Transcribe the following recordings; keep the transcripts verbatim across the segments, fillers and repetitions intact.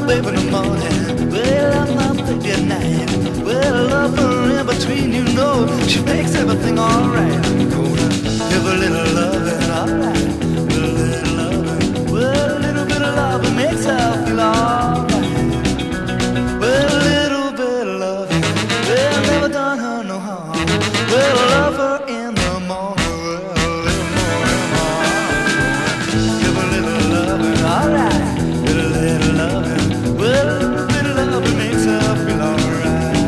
baby in the morning. Well, I love my baby at night. Well, I love her in between, you know. She makes everything alright. Gonna give a little loving, alright. A little loving. Well, a little bit of loving makes her feel alright. Well, a little bit of loving. Well, never done her no harm. Well, I love her in the morning. Well, a little more and more. Give a little loving, alright. Give a little loving. Well, a little bit of loving makes her feel alright.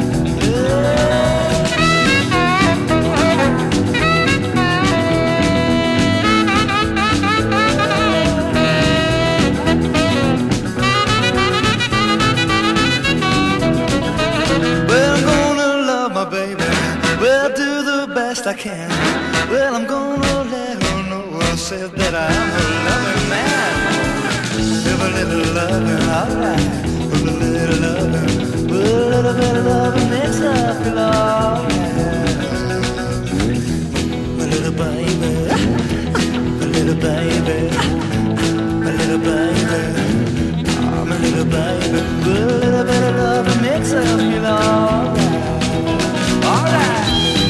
Well, I'm gonna love my baby. Well, do the best I can. Well, I'm gonna let her know I said that I'm her loving man. Give a little loving, alright. Give a little loving. Well, a little bit of loving makes her feel alright. My little baby, my little baby, my little baby, oh, my little baby. Well, a little bit of loving makes her feel alright. Alright.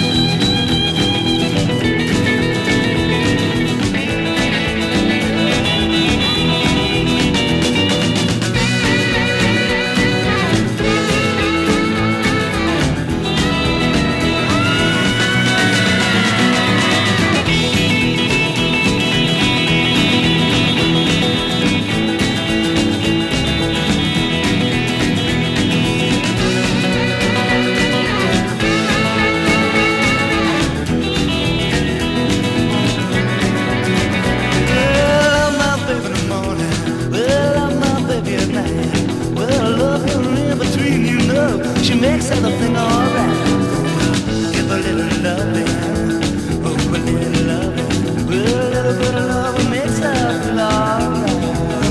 She makes everything alright. Give a little loving, oh, a little loving. Well, a little bit of loving makes her feel alright.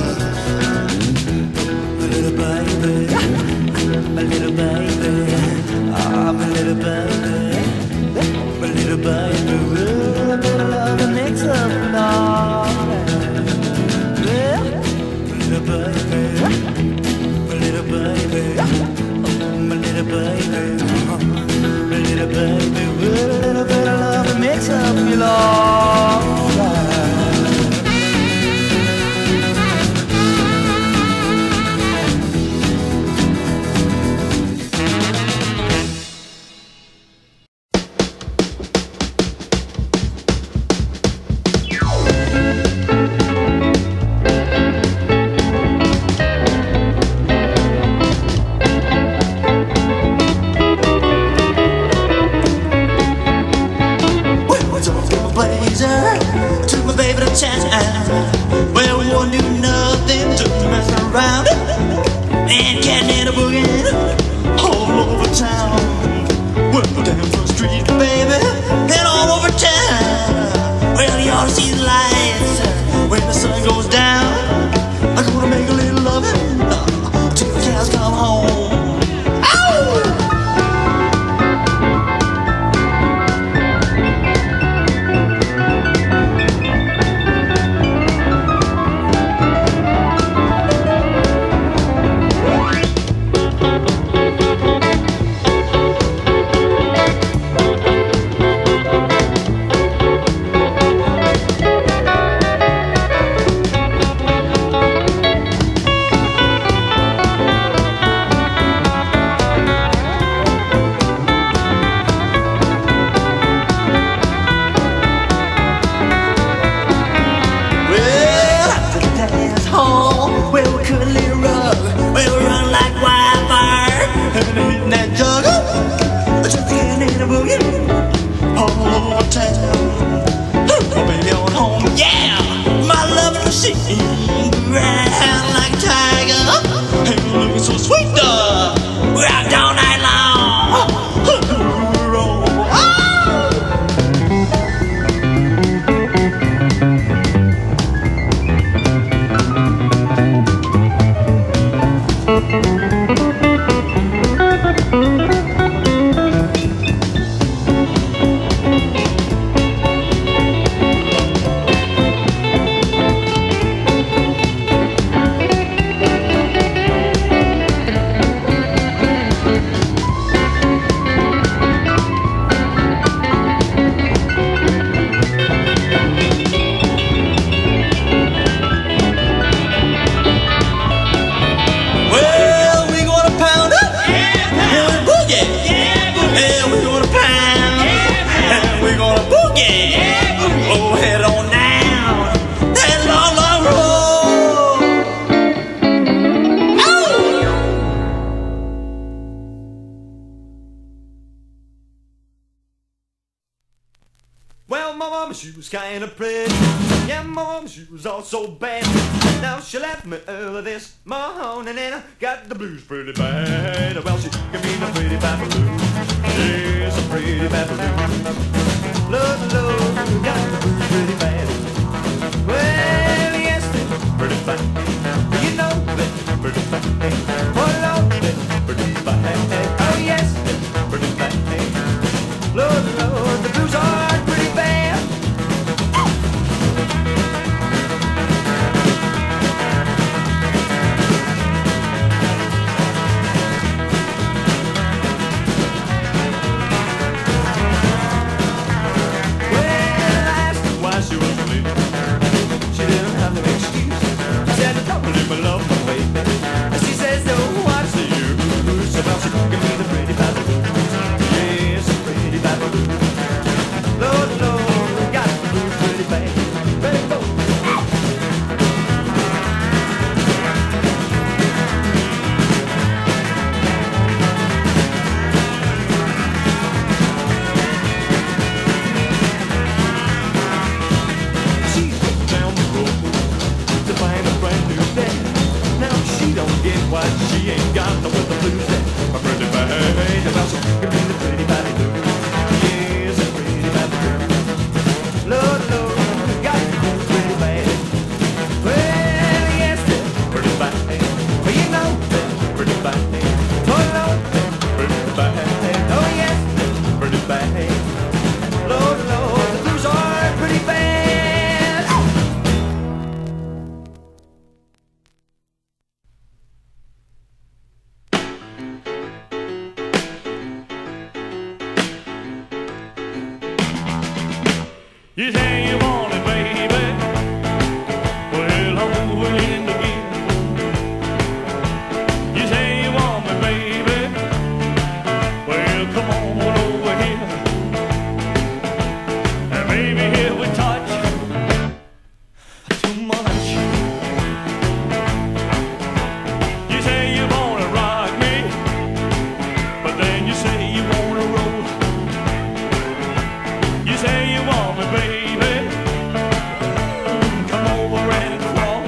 My little baby, my little baby, ah, my little baby, my little baby. Well, a little bit of loving makes her feel alright. Well, my little baby, my little baby. My little baby, my little baby, with a little bit of love, it makes her feel alright. Well, one knew nothing, took the mess around and getting in a boogie all over town. Well, down the street, baby, and all over town. Well, you ought to see the lights when the sun goes down. I'm gonna make a little loving till the cows come home. she was kind of pretty. Yeah, Mom, she was also bad. Now she left me early this morning and I got the blues pretty bad. Well, she gave me the pretty bad blues. Yes, a pretty bad blues. Lord, Lord, got the blues pretty bad. Well, yes, they're pretty bad. You know they're pretty bad. Oh, Lord, they're pretty bad. Oh, yes, they're pretty bad. Lord, Lord, the blues are pretty bad. Well, I asked her why she was leaving. She didn't have no excuse. She said, don't leave me love, my baby. And she says, no, what's the use? So well, she give me the pretty bad blues. Yes, the pretty bad blues. Lord, Lord, got the blues pretty bad. Ready, go. She's going down the road to find a brand new day. Now she don't get what she ain't got no with the blues that are pretty bad. Well, so give me the pretty bad blues. Yes, the pretty bad blues. Lord, Lord, got the blues pretty bad. Well, yes, they're pretty bad. Well, you know they're pretty bad. Oh, Lord, they're pretty bad. Oh, yes, they're pretty bad. Lord, Lord, the blues are pretty bad. You say you want it, baby. Well, I'm willing to give. You say you want me, baby. Well, come on over here. And baby, here we touch too much. You say you wanna rock me, but then you say you wanna roll. You say you want me, baby. Come over and crawl.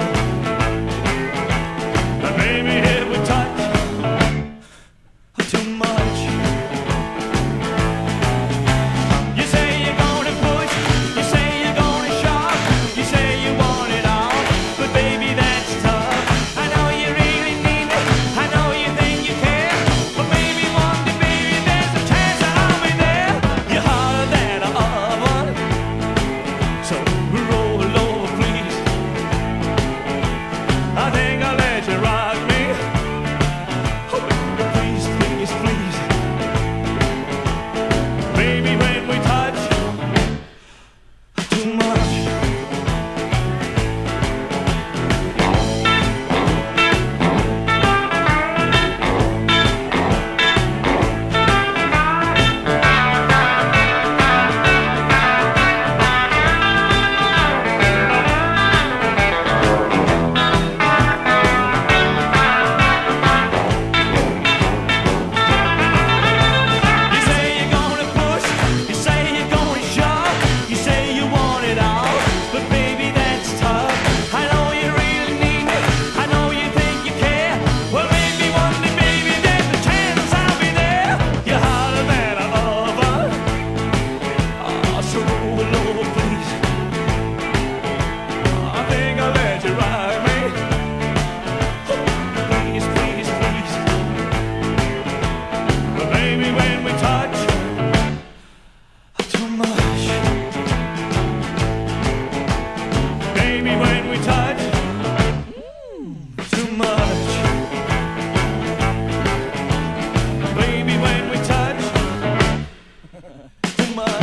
And baby, here we touch too much. You say you're gonna push. You say you're gonna shove. You say you want it all. But baby, that's tough. I know you really need me. I know you think you care. But maybe one day, baby, there's a chance that I'll be there. You're hotter than an oven. So roll over, please. I think I'll let you rock me. Oh, please, please, please. Baby, when we touch too much. You say you're gonna push, you say you're gonna shove, you say you want it all, but baby, that's tough. I know you really need me, I know you think you care. Well, maybe one day, baby, there's a chance I'll be there. You're hotter than an oven. Oh, so roll over, please. I think I'll let you ride me. Please, please, please. But baby, when we touch too much. Baby, when we touch too much. Baby, when we touch too much.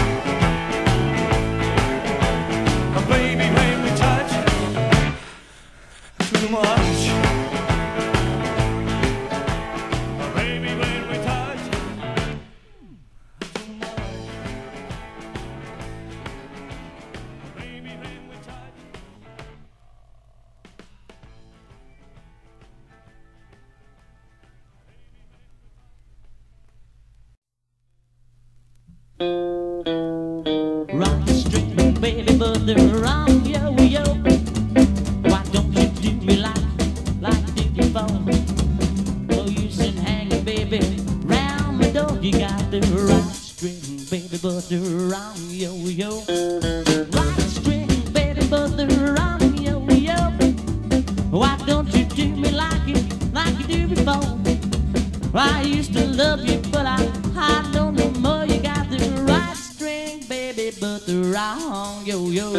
Baby, when we touch too much. Baby, when we touch too much. Baby, when we touch. Rock the street. baby, but they're wrong, yo, yo. Why don't you do me like, like you did before? Oh, you said hang, baby, round my door. You got the right string, baby, but they're wrong, yo, yo. Right string, baby, but they're wrong, yo, yo. Why don't you do me like you, like you do before? Well, I used to love you, but I, I don't know more. You got the right string, baby, but the wrong, yo, yo.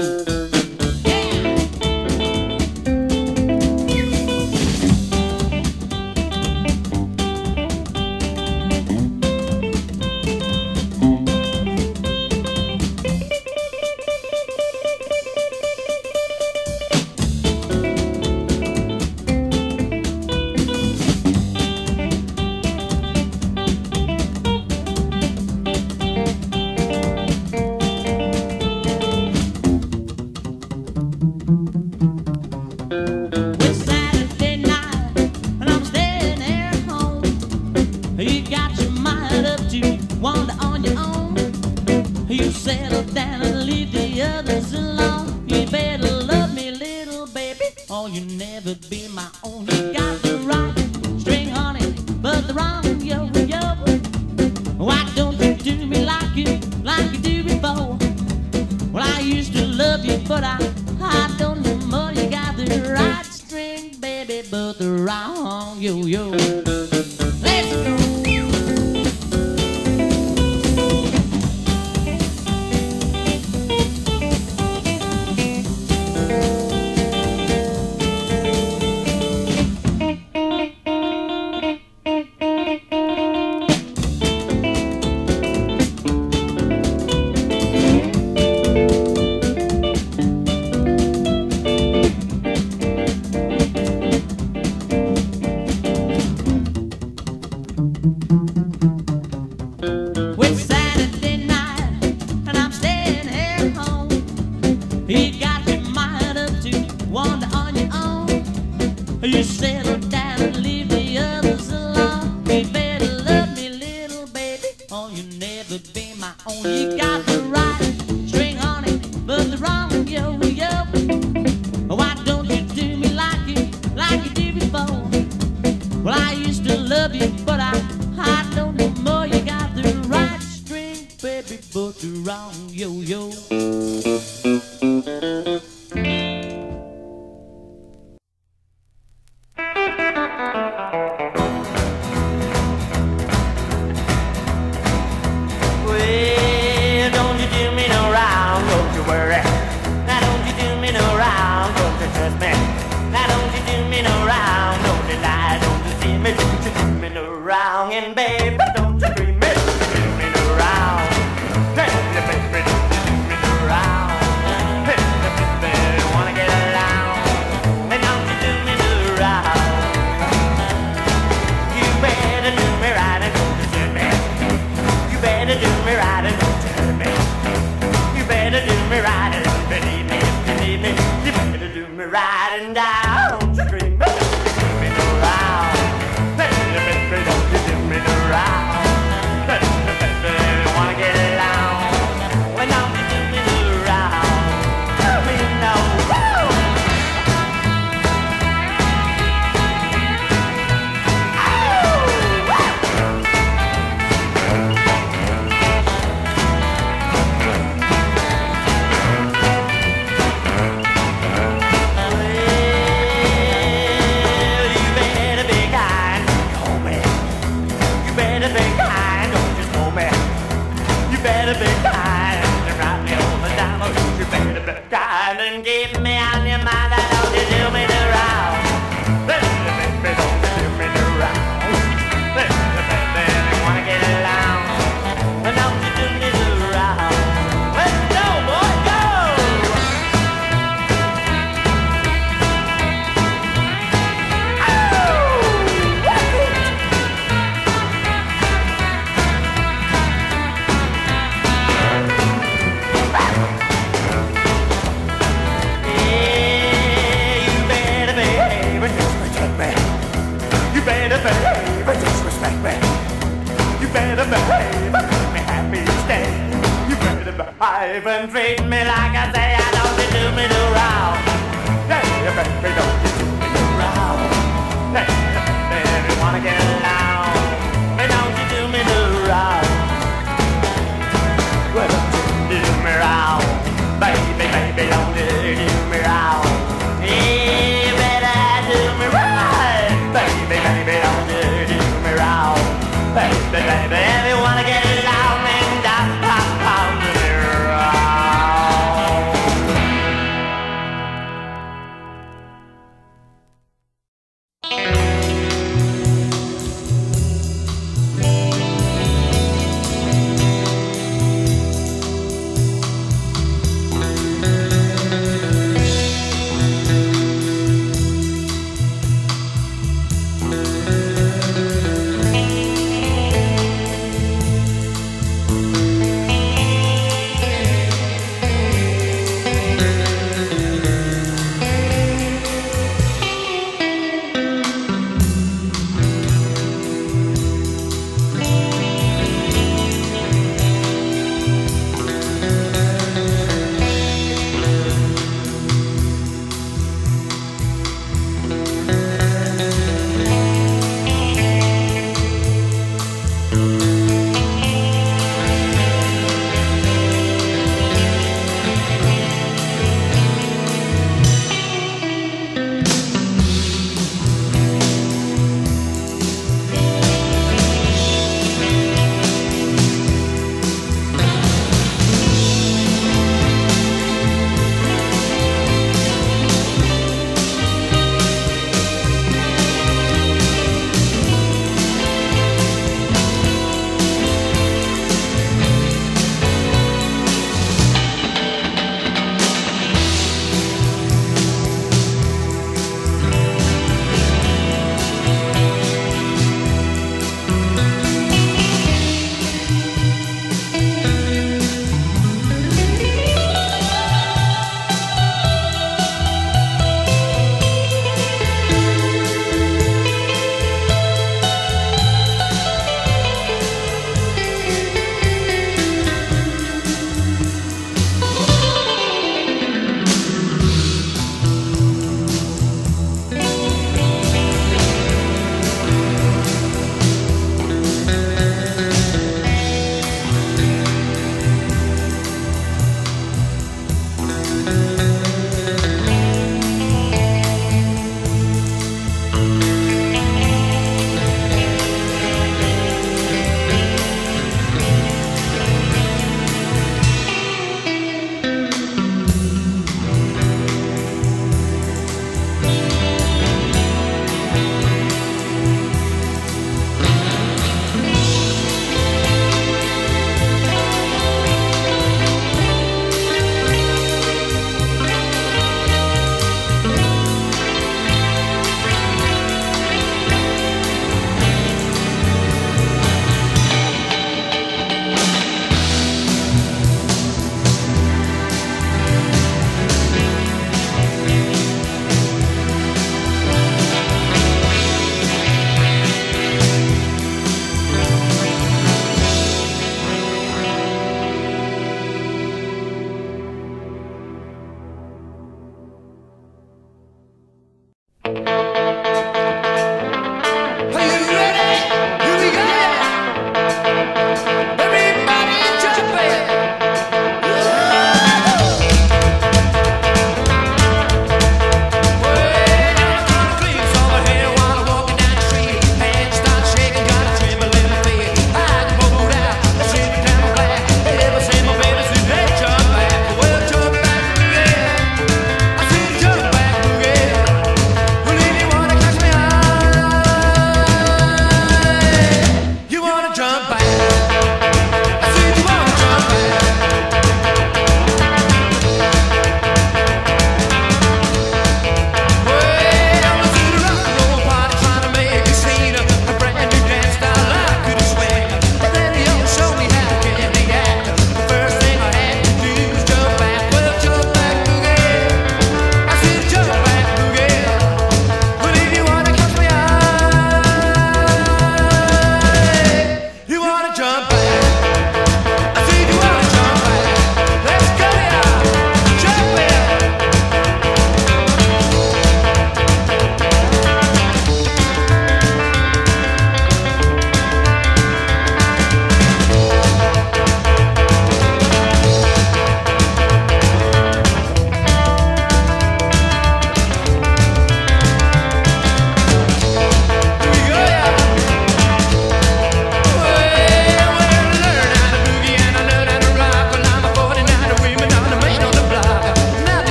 behave and treat me like a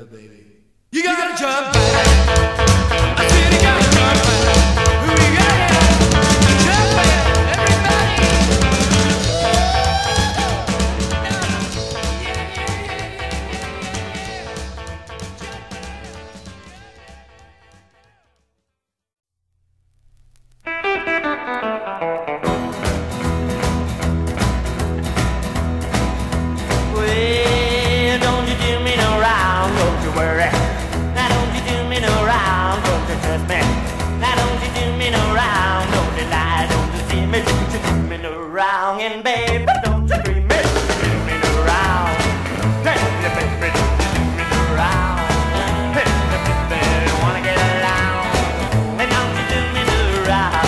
together, baby. You gotta jump back. I said you gotta jump back. We gotta jump back, everybody. Well, don't you do me no wrong, don't you worry. Now don't you do me no wrong, don't you trust me. Now don't you do me no wrong, don't you lie, don't you see me, don't you do me no wrong. And baby, don't you dream me, do me no wrong. Hey, baby, don't you do me no wrong. Hey, baby, wanna get along. And don't you do me no wrong.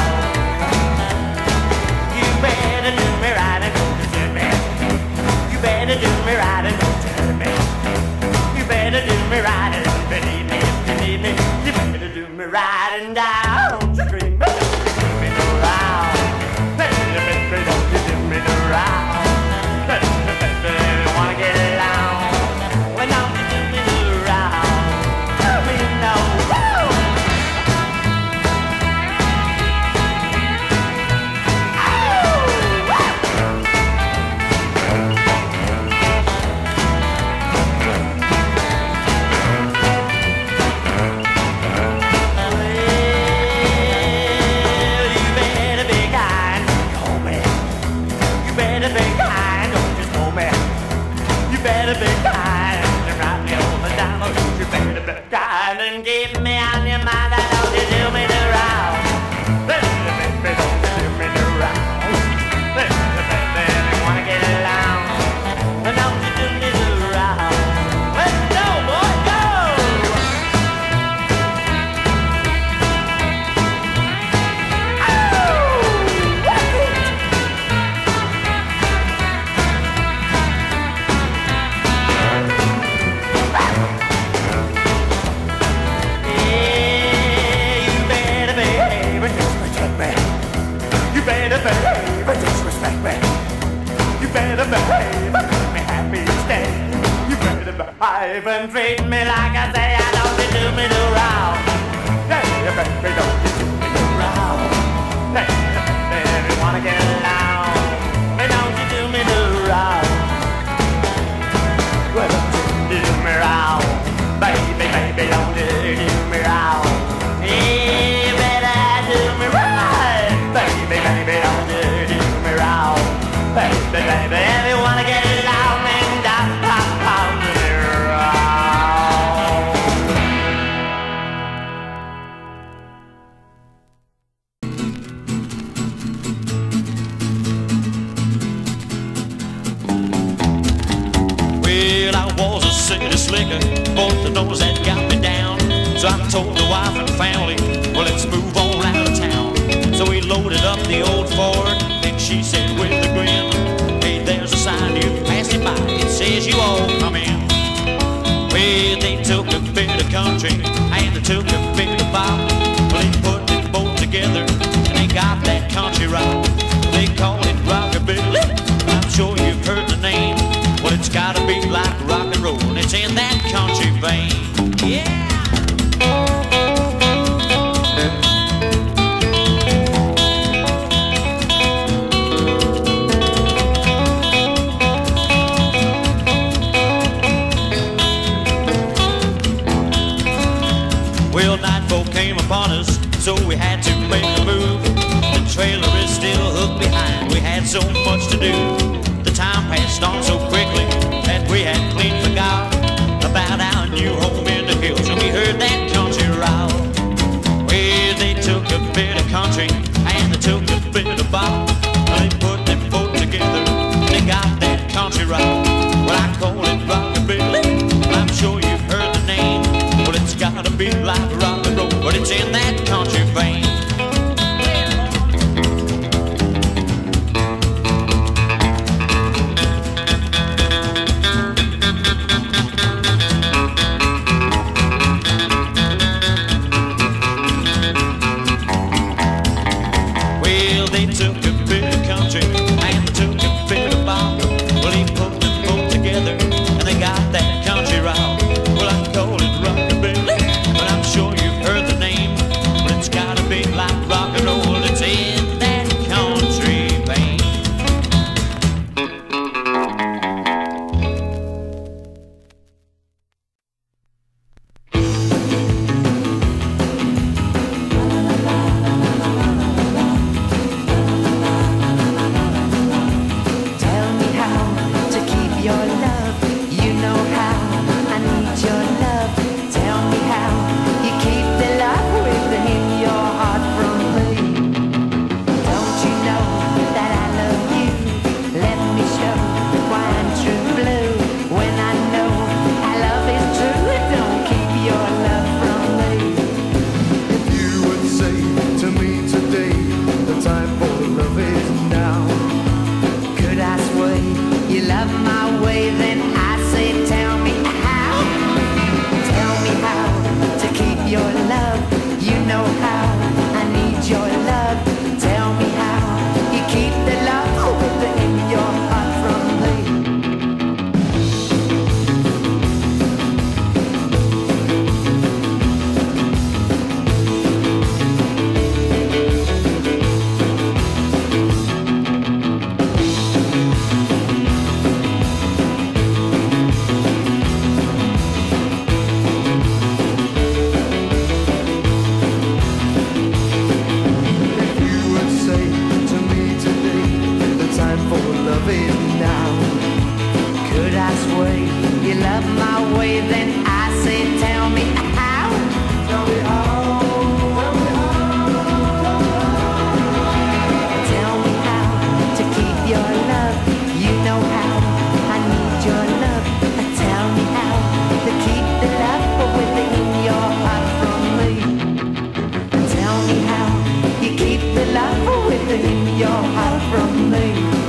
You better do me right and don't you tell me. You better do me right and don't tell me. You better do me right and believe me, believe me. You better do me right and down. Don't you dream me, do me no wrong. Baby, baby, don't you do me no wrong. Baby, baby, wanna get along. Well, don't you do me no wrong. Do me no wrong. Better be kind and write me on the dollar. You better be kind and keep me on your mind. I don't you do me the wrong. Baby, baby, don't you do me the wrong. Baby, baby, wanna get along. But don't you do me the wrong. Let's go, boy, go. You better behave and disrespect me. You better behave and make me happy stay. You better behave and treat me like I say. I don't you do me no wrong. Hey, baby, don't you do me no wrong. Hey, baby, wanna get along. Hey, don't you do me no wrong. Well, don't you do me wrong. Baby, baby, don't you do me wrong. Hey, you better do me right. Baby, baby, don't you do me wrong. Baby, baby, if you wanna get along, then don't pop on me wrong. Well, I was a city slicker, both the doors that got me down. So I told the wife and family, well, let's move on out of town. So we loaded up the old Ford, and she said with a grin, hey, there's a sign you passing by, it says you all come in. Well, they took a bit of country, and they took a bit of pop. Well, they put them both together, and they got that country rock. They call it Rockabilly, I'm sure you've heard the name. Well, it's gotta be like rock and roll, and it's in that country vein. Yeah! Well, nightfall came upon us, so we had to make a move. The trailer is still hooked behind, we had so much to do. The time passed on so quickly that we had clean forgot about our new home in the hills, and we heard that country rock. Well, they took a bit of country, and they took a bit of bop. They put them both together, they got that country rock. Well, I call it Rockabilly, I'm sure you've heard the name. Well, it's gotta be like rock and roll, but it's in that country vein. my way, then I say, tell me how. Tell me how. Tell me how to keep your love. You know how I need your love. Tell me how to keep the love within your heart from me. Tell me how you keep the love within your heart from me.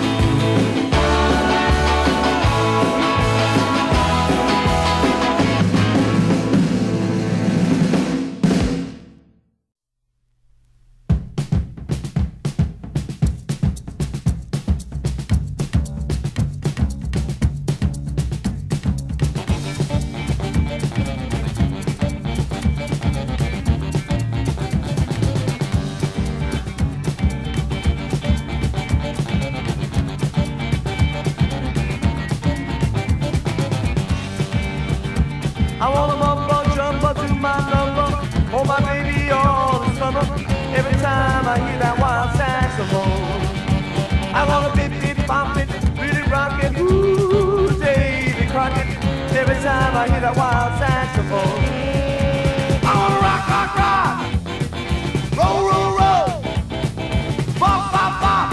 I wanna mumbo jumbo to my number, oh my baby all the summer. Every time I hear that wild saxophone, I wanna bip bip bop it, really rock it, ooh, Davy Crockett. Every time I hear that wild saxophone, I wanna rock, rock, rock, roll, roll, roll, bop, bop, bop.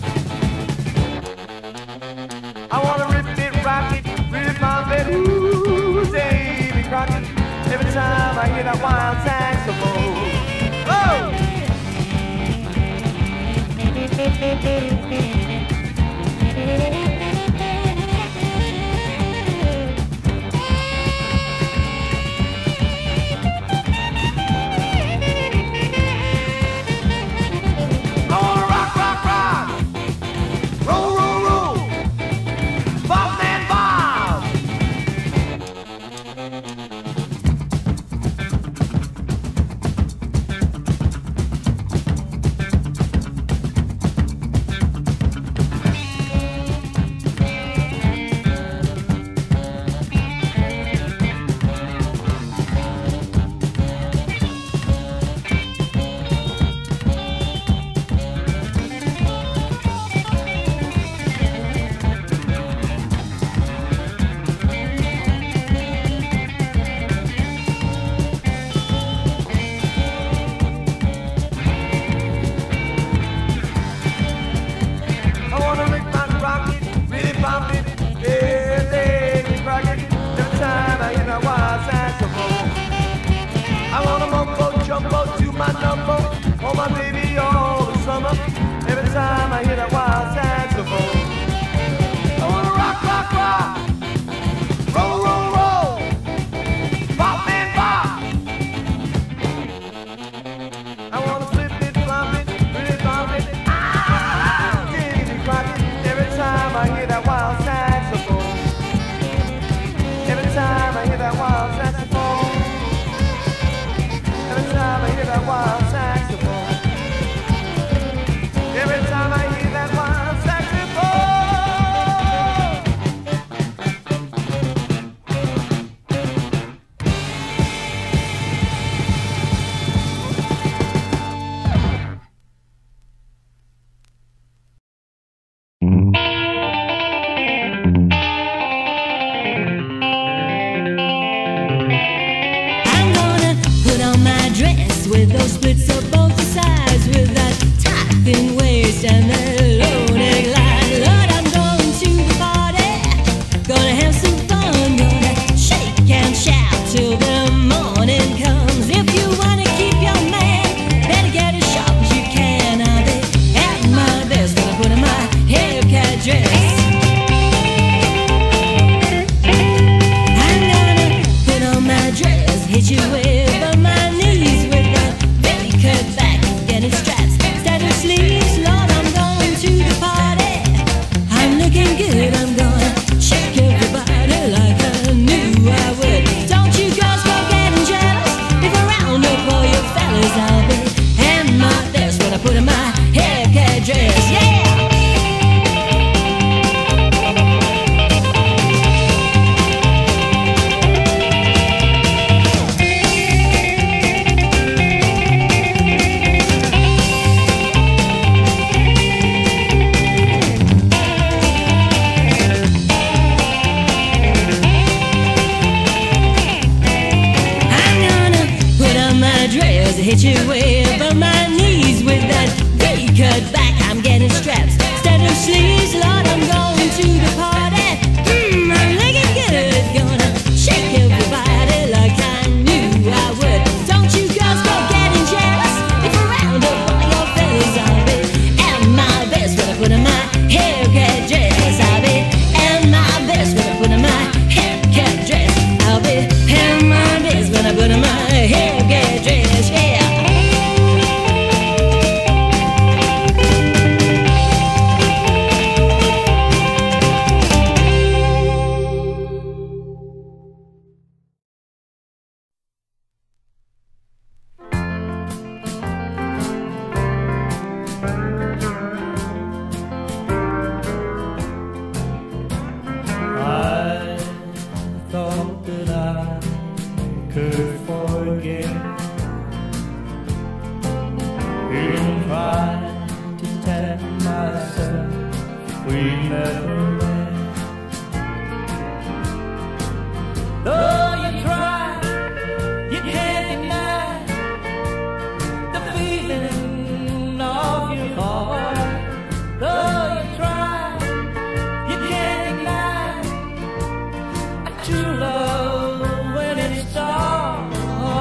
I wanna rip it, rock it, really bop it, ooh, Davy Crockett. Every time I hear that wild saxophone, oh! I wanna rock, rock, rock, roll, roll, roll, bop and bob. I wanna lick my rocket, really bump it, yeah, Davy Crockett. Every time I hear that wild saxophone, I wanna mumbo jumbo to my number, oh my baby all the summer. Every time I hear that wild saxophone, I wanna rock, rock, rock, roll, roll, roll, bop and bop. I wanna flip it, flop it, really bump it, ah, Davy Crockett. Every time I hear that wild saxophone, every time I hear that wild saxophone, every time I hear that wild saxophone, every time I hear that wild saxophone. I'm gonna put on my dress with those splits up both sides, with that tight thin waist and that low neckline. Lord, I'm going to the party, gonna have some fun, gonna shake and shout till the morning comes. If you wanna keep your man, better get as sharp as you can. I'll be at my best, gonna put on my haircut dress. I'm gonna put on my dress, hit you with on my knees with the could forget. Even tried to tell myself we never met. Though you try, you can't deny the feeling of your heart. Though you try, you can't deny a true love when it starts.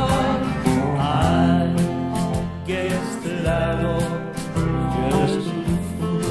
I guess that I was just a fool.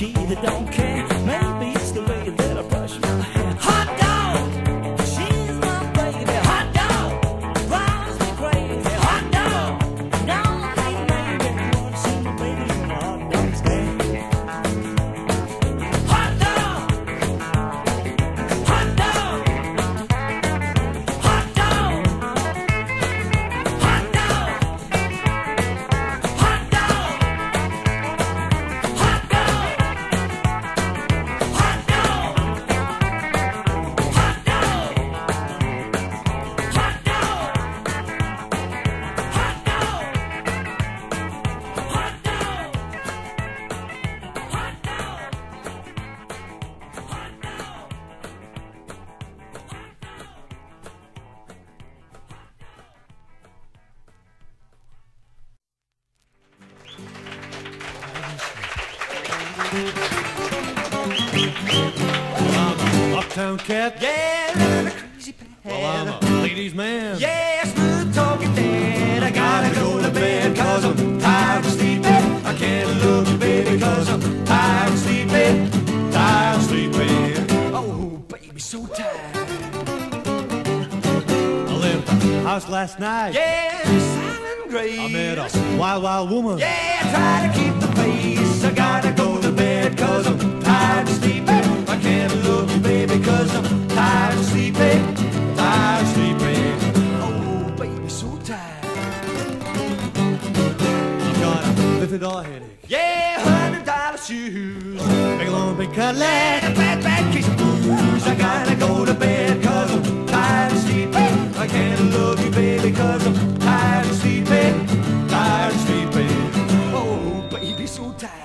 Don't care, maybe it's the way that I brush my hair. Hot dog, she's my Uptown cat. Yeah, living a crazy pad. Well, I'm a ladies' man. Yeah, smooth talking dad. I gotta go to bed cause I'm tired of sleeping. I can't look you, baby, cause I'm tired of sleeping. Tired of sleeping. Oh, baby, so tired. I left the house last night. Yeah, silent grace. I met a wild, wild woman. Yeah, I try to keep the pace. I gotta go to bed cause I'm tired of sleeping. I can't look you, baby, cause I'm tired of sleeping. Tired of sleeping. Oh, baby, so tired. I've got a fifty dollar headache. Yeah, hundred dollar shoes. Big long, big Cadillac. And a bad, bad case of blues. I gotta go to bed cause I'm tired of sleeping. I can't look you, baby, cause I'm tired of sleeping. Tired of sleeping. Oh, baby, so tired.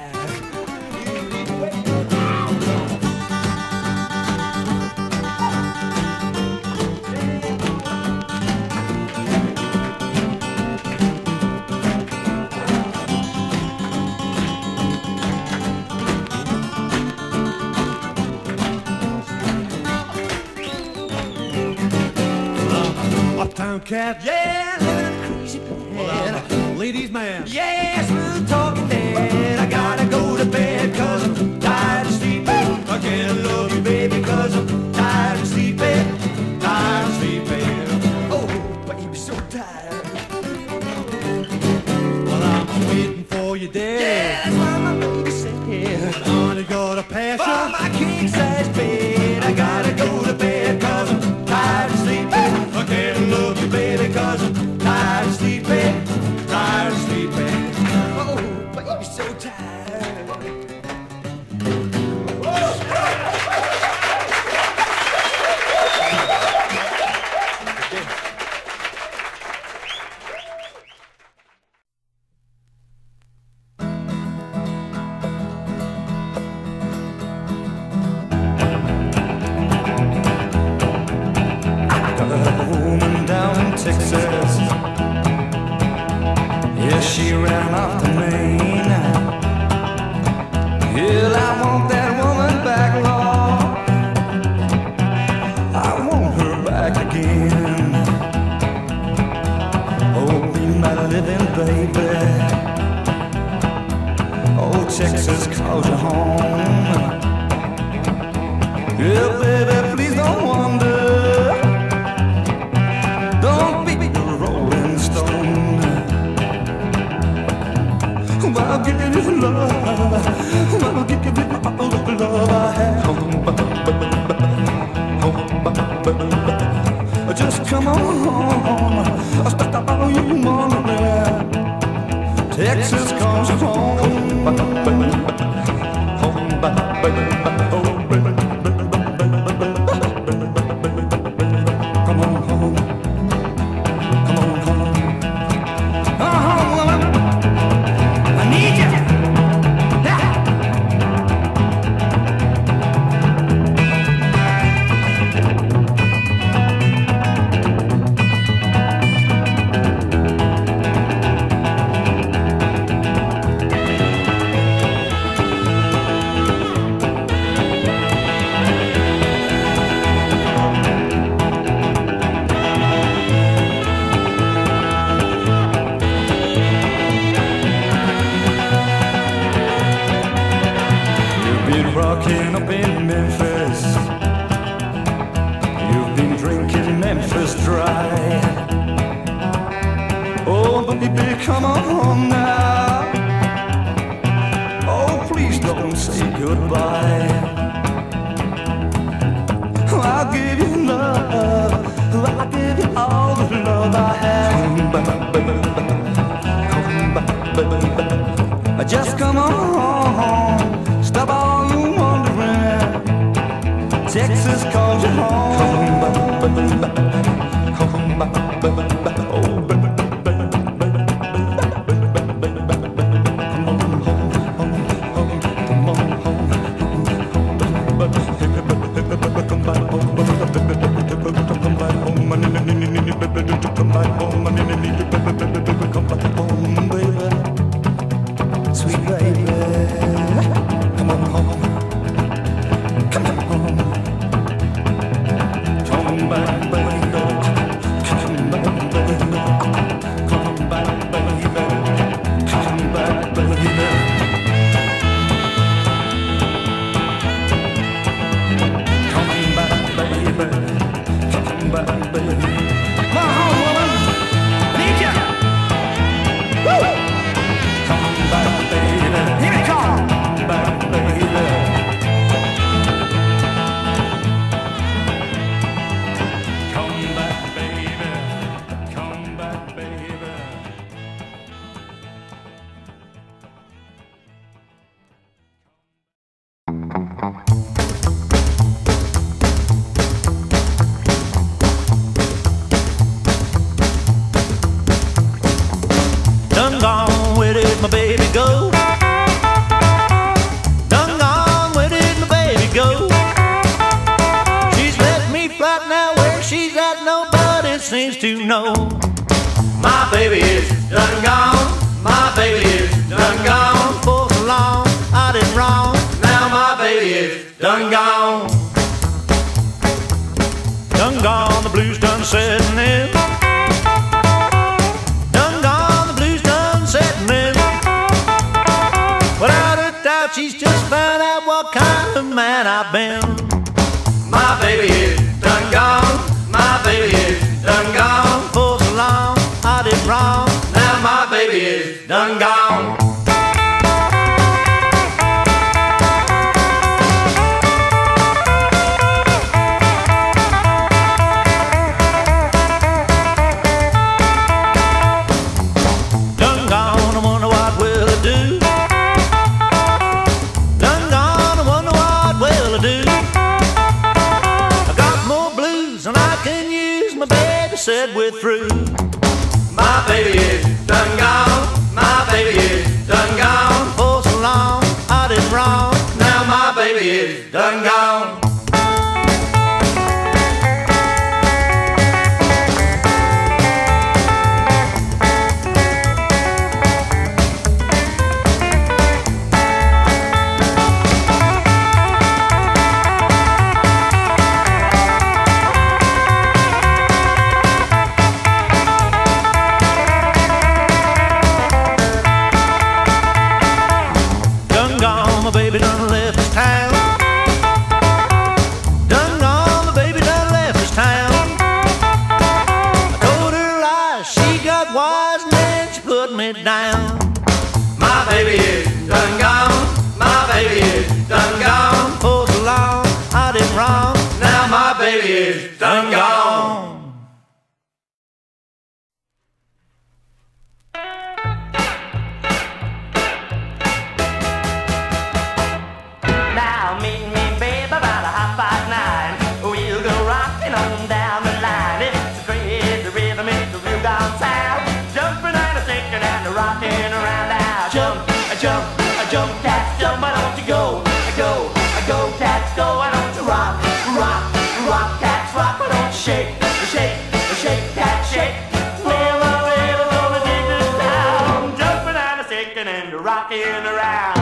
Uptown cat. Yeah, living a crazy pad. Well, I'm a ladies' man. Yeah, smooth talking dad. I gotta go to bed cause I'm tired of sleeping. I can't love you, baby, cause I'm tired of sleeping. Tired of sleeping. Oh, baby, so tired. Well, I'm waiting for you there. Yeah, that's why my baby said Honey, got a passion. for my king size bed. I gotta go to bed cause I'm tired of sleeping. I can't love you, baby, cause I'm tired of sleeping. Tired of sleeping. Oh, baby, so tired. Texas. Yeah, she ran off to Maine. Hell, I want that woman back, Lord. I want her back again. Oh, be my living baby. Oh, Texas calls you home. Yeah, baby, please don't wonder. I'll give you love. I'll give you all the love I have. Just come on, I'll stop all you want. Texas calls you home. Home, baby. Come on home. Come on home. Oh, I need you. Rocking up in Memphis, you've been drinking Memphis dry. Oh, baby, come on now. Oh, please don't say goodbye. I'll give you love, I'll give you all the love I have. Just come on, stop all you wondering. Texas calls you home. Oh, baby. Sweet baby, come on. things to know. My baby is done gone. My baby is done gone. For so long I did wrong. Now my baby is done gone. Done gone, the blues done setting in. Done gone, the blues done setting in. Without a doubt, she's just found out what kind of man I've been. My baby is done gone. My baby is done gone. For so long I did wrong. Now my baby is done gone. Said we're through. My baby is done gone. My baby is done gone. For so long I did wrong. Now my baby is done gone. Down. My baby is done gone. My baby is done gone. For so long I did wrong. Now my baby is done gone. Now meet me, babe, about a half past nine. We'll go rocking on down the line. It's a crazy rhythm, it's a real gone sound. Jumping and a sticking and a rocking around now. Jump, a jump, a jump, cats, jump, why don't you go? I go, I go, cats, go, why don't you rock? Rock, rock, cats, rock, why don't you shake? Shake, shake, cats, shake. Well, well, well, gonna dig this town. Jumping and a sticking and a rocking around.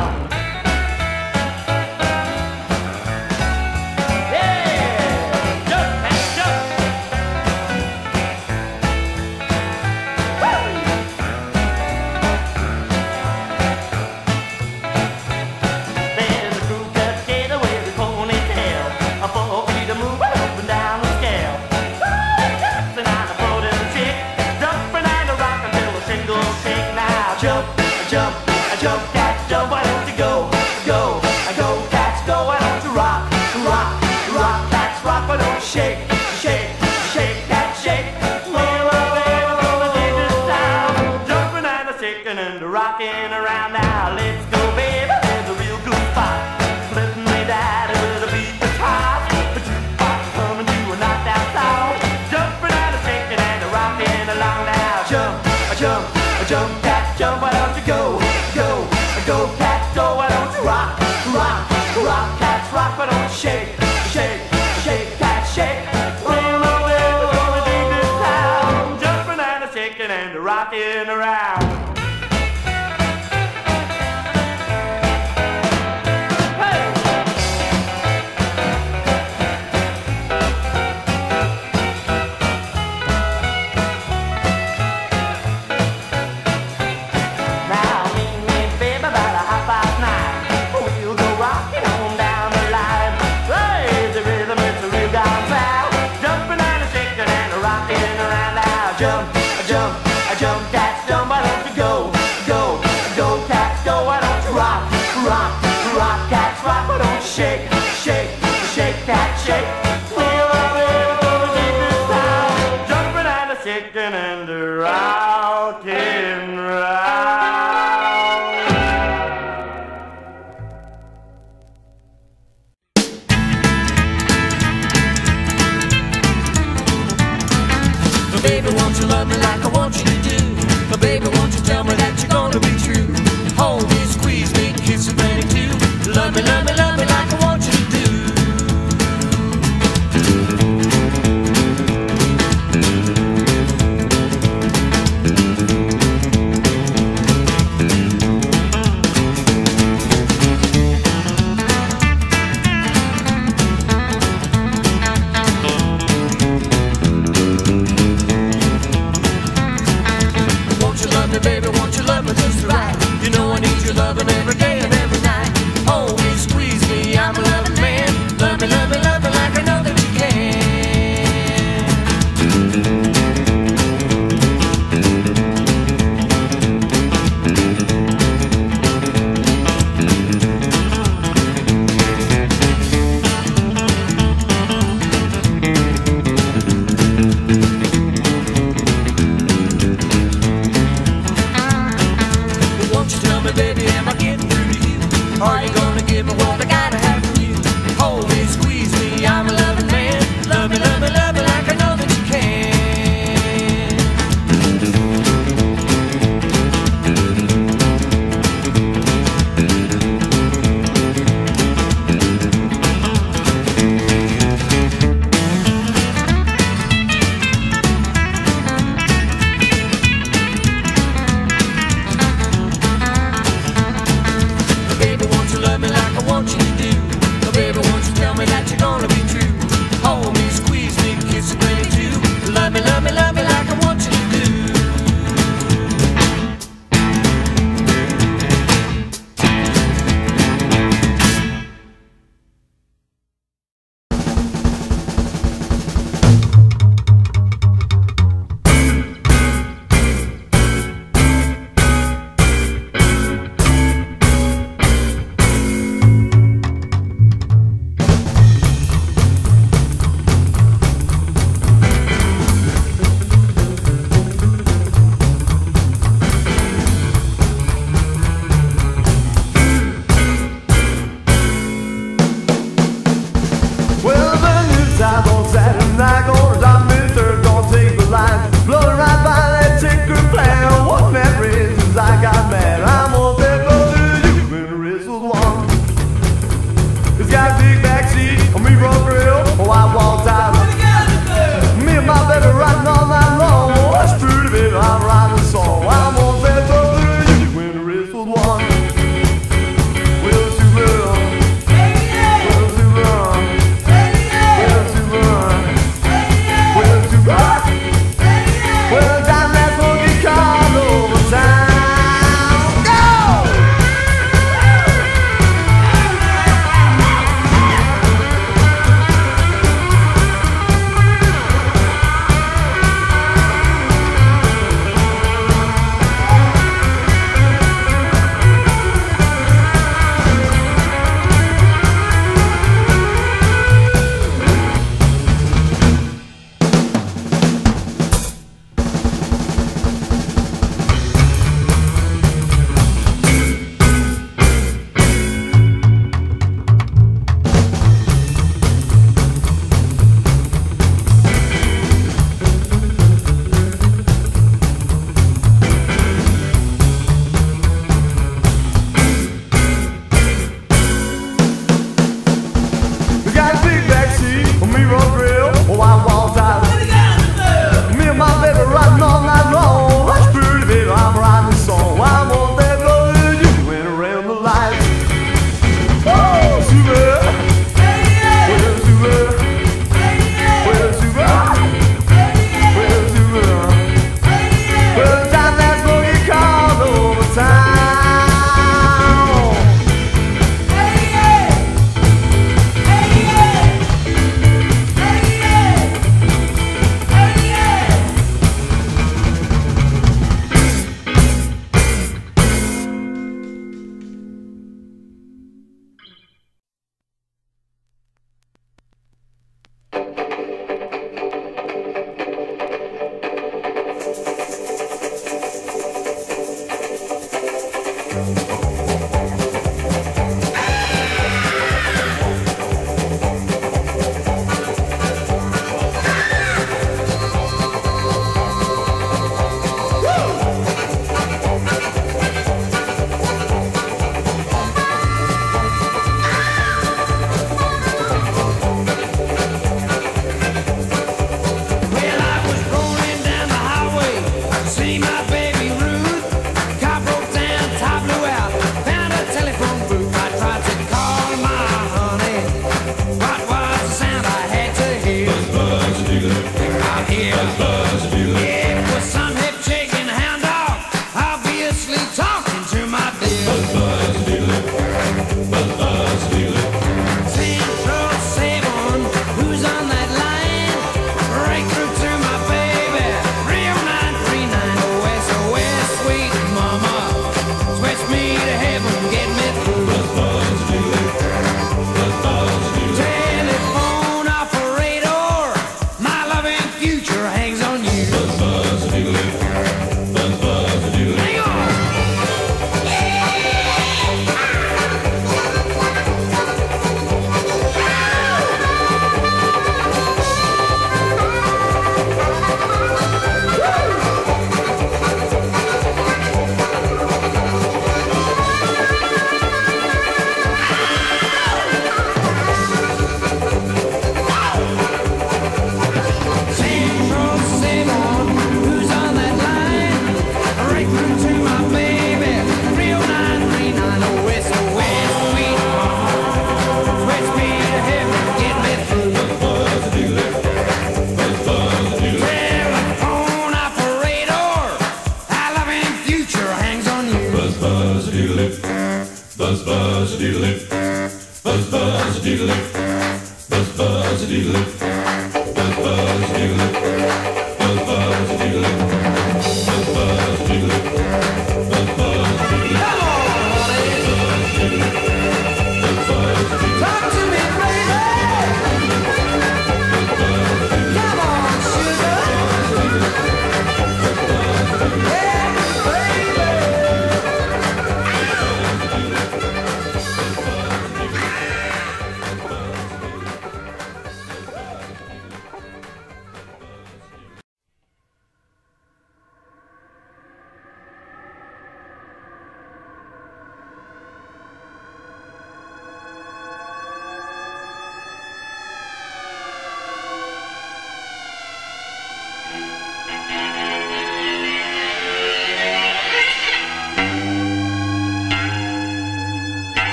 Shake, shake, shake, cat, shake. Well, well, well, gonna dig this town. Jumping and a shaking and a rocking around now. Let's go, baby, there's a real good spot. Letting me daddy with a beat that's hot. A jukebox coming to a knocked out song. Jumping and a shaking and a rocking along now. Jump, a jump, a jump, cat, jump, why don't you go? Go, go, cat, go, why don't you rock? Rock, rock, cats, rock, why don't you shake? Shake, shake, cat, shake. Well, well, well, gonna dig this town. Jumping and a shaking and a rocking around. Hey! Now meet me, baby, about a half past nine. We'll go rocking on down the line. Hey, the rhythm, it's a real gone sound. Jumping and a shaking and a rocking around now. Jump, a jump, a jump, cats, jump, why don't you go? Go, go, cats, go, why don't you rock? Rock, rock, cats, rock, why don't you shake? Shake, shake, cats, shake. Well, well, gonna dig this town. Jumping and a shaking and a rocking around. Baby, won't you love me like I want you to do? But baby, won't you tell me that you're gonna be true? Hold me, squeeze me, kiss me, plenty too. Love me, love me, love me like I want you to do. got a big back seat on me front grill. Oh, I walked out. Me and my baby riding all night long. Oh, that's pretty, baby, I'm riding a song. I'm gonna say something to you when the race was won. Will to run, will to run, will to run, will to run. Well, down that funky car over town.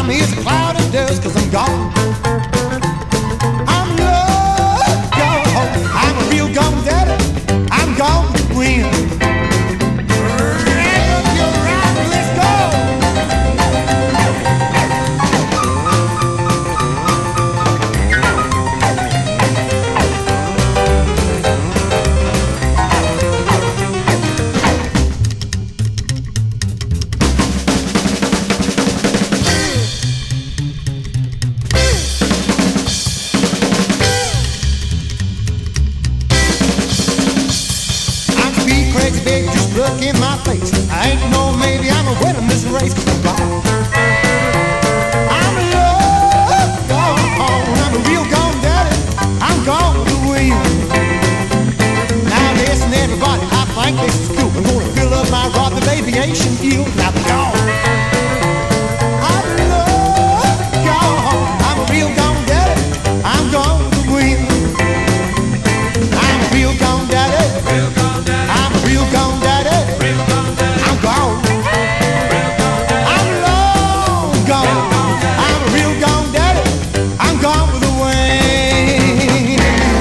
behind me is a cloud of dust, cause I'm gone. I'm gone, gone. I'm a real gone daddy. I'm gone to win. Wrap up your ride, let's go. Look in my face. I ain't no maybe, I'm a winner this race. I'm gone. I'm love gone. I'm a real gone daddy. I'm gone to win. Now listen everybody, I think this is cool. I'm gonna fill up my Rockabilly aviation fuel. Now I'm gone. I'm love gone. I'm a real gone daddy. I'm gone to win. I'm a real gone daddy. Real gone daddy. I'm a real gone daddy. I'm gone. I'm long gone. I'm a real gone daddy. I'm gone with the wind.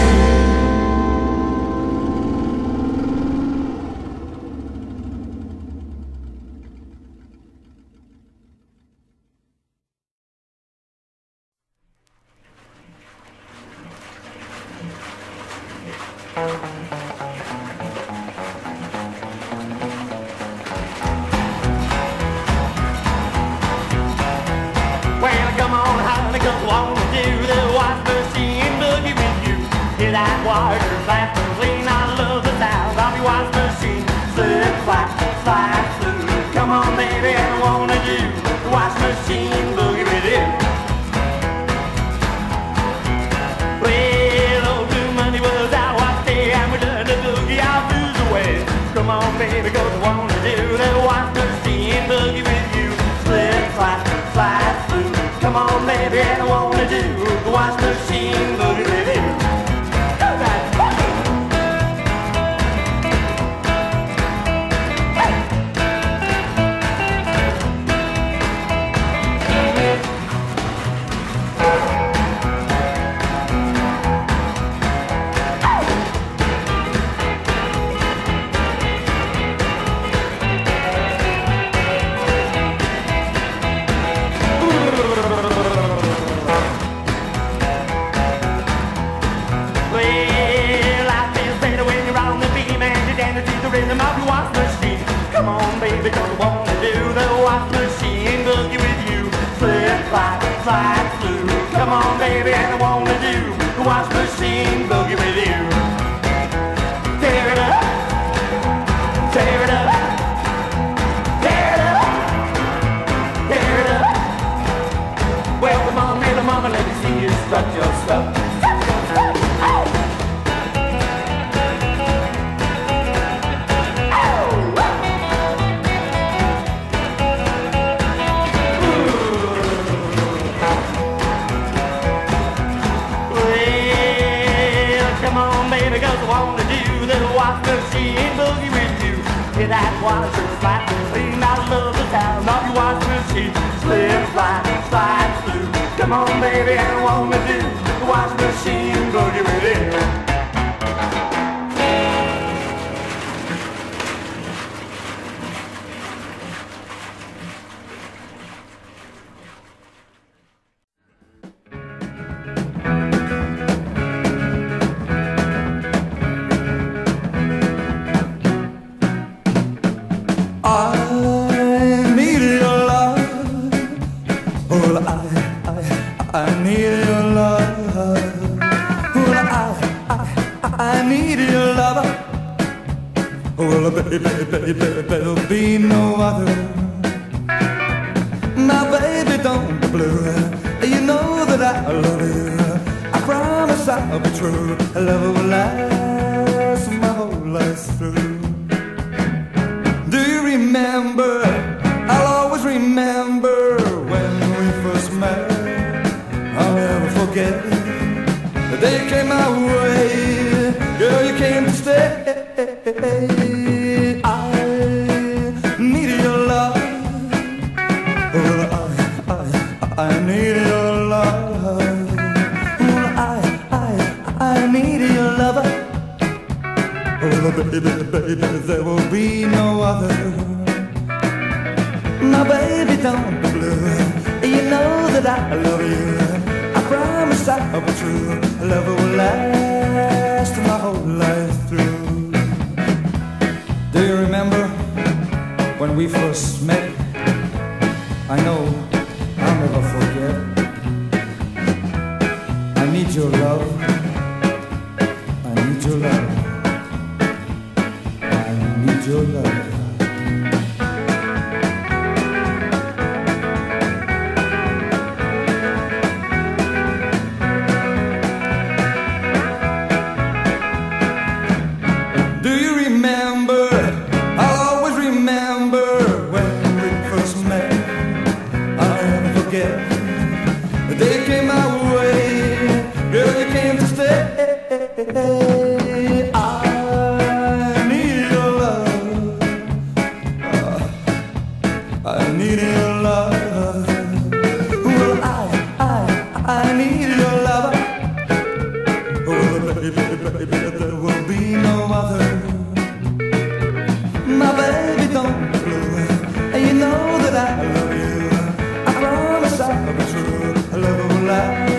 Well, come on, honey, 'cause I wanna do the wash machine boogie with you. Hear that water laughing clean. I love the sound of your wash machine. Slip, slide, slide through. Come on, baby, I wanna do the wash machine boogie with you. Well, old blue Monday was out one day, and we done the boogie all through the west. Come on, baby, 'cause I wanna do the wash machine boogie with you. Slip, slide, slide through. Come on, baby, I wanna do the wash machine boogie with you. Go back. Rhythm of your wash machine. Come on, baby, 'cause I wanna do the wash machine boogie with you. Slip, slide, slide through. Come on, baby, and I wanna do the wash machine boogie with you. Tear it up, tear it up, tear it up, tear it up. Well, come on, little mama, let me see you strut your stuff. Because I wanna do the wash machine boogie with you. Hear that washer slide clean. I love the sound of your wash machine. Slip, slide, slide through. Come on, baby, I wanna do the wash machine boogie with you. I need your love. Well, I, I, I need your love. Well, baby, baby, baby, there'll be no other. Now, baby, don't be blue. You know that I love you. I promise I'll be true. Love will last my whole life through. Do you remember? I'll always remember when we first met. I'll never forget the day you came my way. Girl, you came to stay. I need your love. Well, I, I, I need your love. Well, I, I, I need your lover. Oh, baby, baby, there will be no other. Now, baby, don't be blue. You know that I love you. I promise I'll be true. Love will last my whole life through. Do you remember when we first met? I know I'll never forget. I need your love. I need your love. I need your love. Do you remember? I'll always remember when we first met. I'll never forget. The day came my way, girl, you came to stay. I need your love. Uh, I need your love. Well, I, I, I need your love. Oh, baby, baby, there will be no other. My baby, don't be blue. You know that I love you. I promise I'll be true. Love will last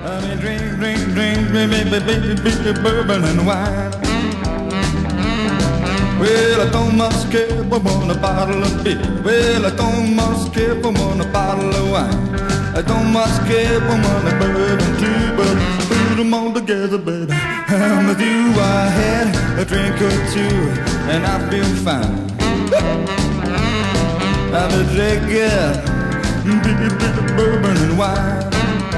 I mean, drink, drink, drink, baby, baby, baby, bourbon and wine. Well, I don't much care for one a bottle of beer. Well, I don't much care for one a bottle of wine. I don't much care for one a bourbon too, but put them all together, baby. I'm with you. I had a drink or two, and I feel fine. I've been drinking baby, bourbon and wine.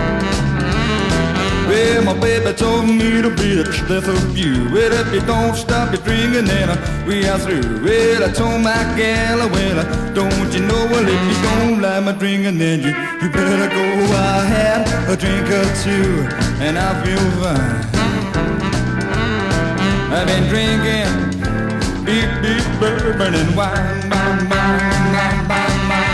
Well, my baby told me to be the death of you. Well, if you don't stop your drinking, then we are through. Well, I told my gal, well, don't you know, well, if you don't like my drinking, then you, you better go. I had a drink or two, and I feel fine. I've been drinking deep, deep bourbon and wine, wine, wine, wine, wine, wine.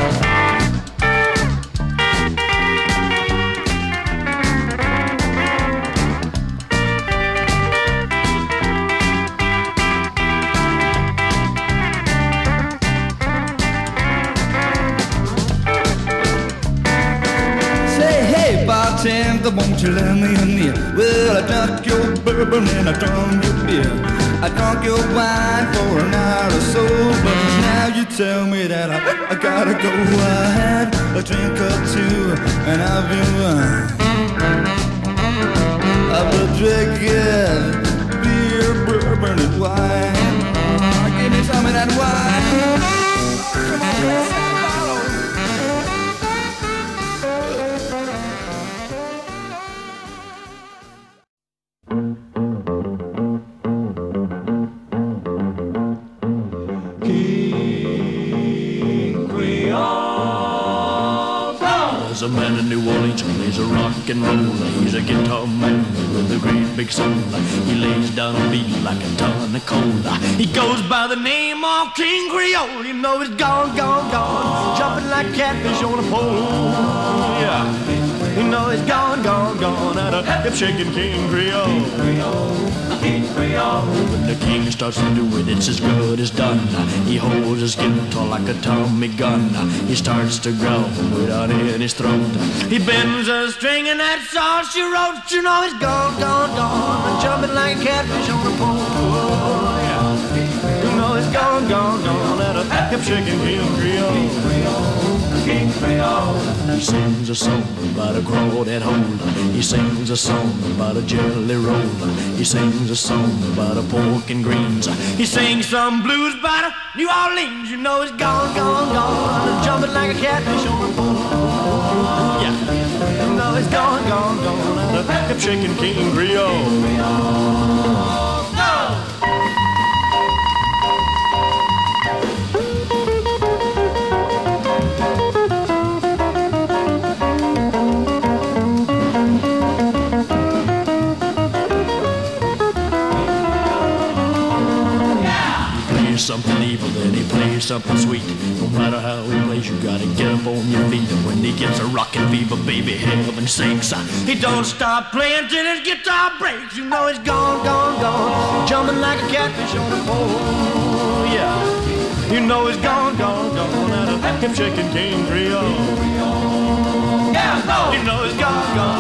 Bartender, won't you lend me a near? Well, I drank your bourbon and I drank your beer. I drank your wine for an hour or so, but now you tell me that I, I gotta go. I had a drink or two and I've been fine. I've been drinking beer, bourbon and wine. Oh, give me some of that wine. Come on, let's have a bottle. There's a man in New Orleans who plays a rock and roll. He's a guitar man with a great big soul. He lays down a beat like a ton of coal. He goes by the name of King Creole. You know he's gone, gone, gone, jumping like catfish on a pole. Yeah, you know he's gone, gone, gone, at a hip-shaking King Creole. King Creole. When the king starts to do it, it's as good as done. He holds his guitar like a Tommy gun. He starts to growl without in his throat. He bends a string and that's all she wrote. You know he's gone, gone, gone, jumping like a catfish on a pole. Oh, yeah. You know he's gone, gone, gone, at a hip-shaking King Creole. King Creole. He sings a song about a crawdad hole. He sings a song about a jelly roll. He sings a song about a pork and greens. He sings some blues about a New Orleans. You know he's gone, gone, gone, jumping like a catfish on a pole. Yeah, you know he's gone, gone, gone, at a hip-shaking King Creole. Go! Something evil, then he plays something sweet. No matter how he plays, you gotta get up on your feet. And when he gets a rockin' fever, baby, heaven sinks. He don't stop playing till his guitar breaks. You know he's gone, gone, gone, jumping like a catfish on a pole. Yeah, you know he's gone, gone, gone, at a hip-shaking King Creole. Yeah, no, you know he's gone, gone.